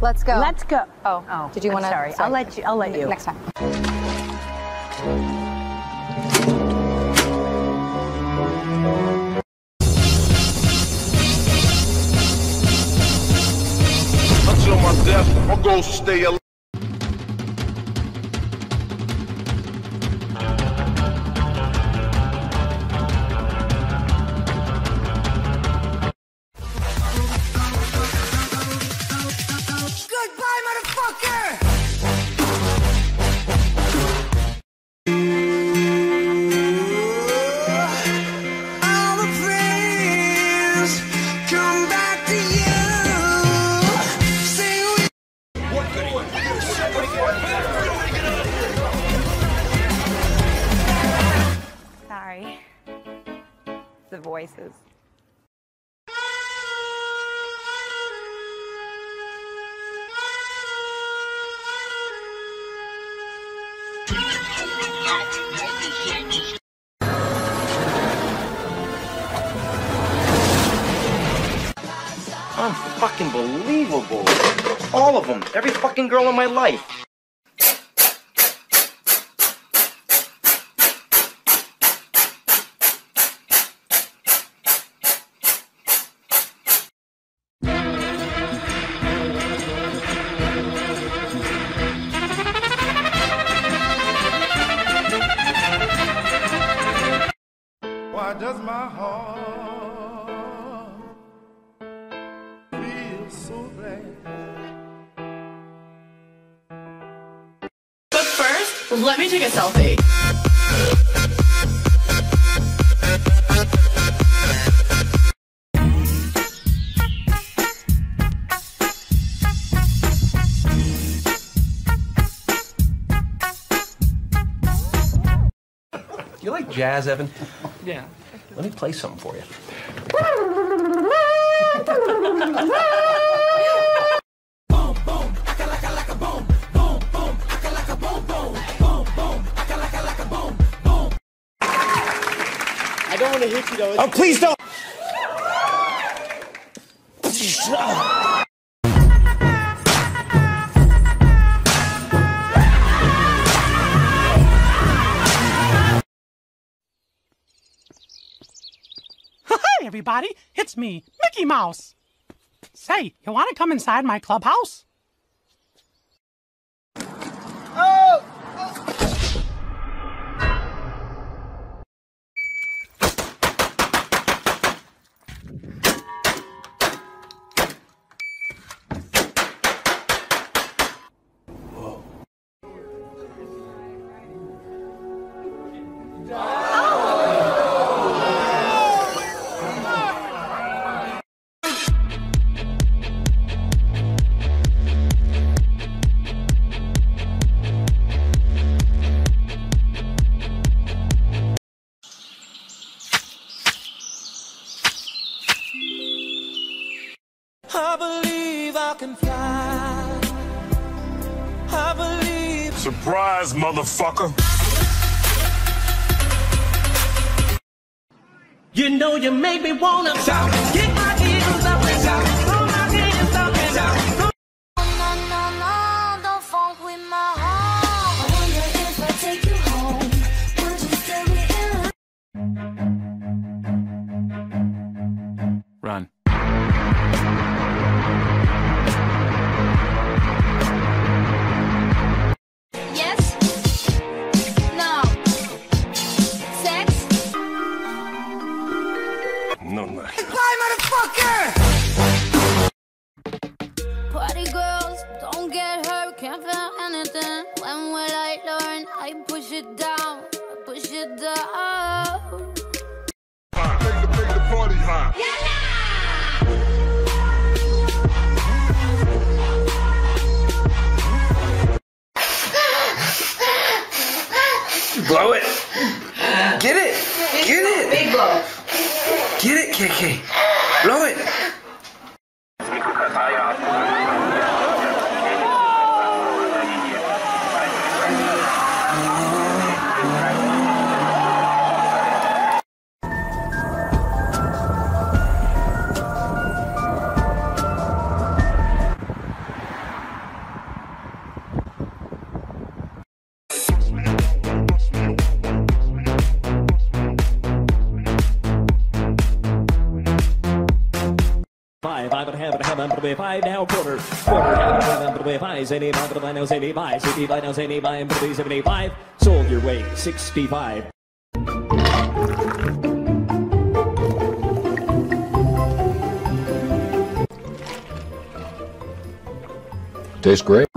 Let's go. Let's go. Oh. Did you want to? Sorry. I'll let you. Next time. Until my death, my goal is to stay alive. Goodbye, motherfucker! All the friends come back to you. Say we. Sorry. The voices. Unfucking believable. All of them. Every fucking girl in my life. Why does my heart feel so bad? But first, let me take a selfie. You like jazz, Evan? Yeah. Let me play something for you. I don't want to hit you though. Oh, please don't! Hi, everybody. It's me, Mickey Mouse. Say, you want to come inside my clubhouse? I believe I can fly. I believe. Surprise, motherfucker. You know you make me wanna shout. Get my heels up and shout. Throw my hands up and shout. No, no, no, don't funk with my heart. I wonder if I take you home, would you still be in? Run. Yes? No. Sex? No, no. Goodbye, motherfucker! Party girls, don't get hurt, can't feel anything. When will I learn? I push it down, I push it down. Make the party hot. Blow it. Get it. Get it. Big blow. Get it, KK. Blow it. way 5 now, quarter, half the way 5, 75 now, 75, 65 now, 75, 75, sold your way, 65. Tastes great.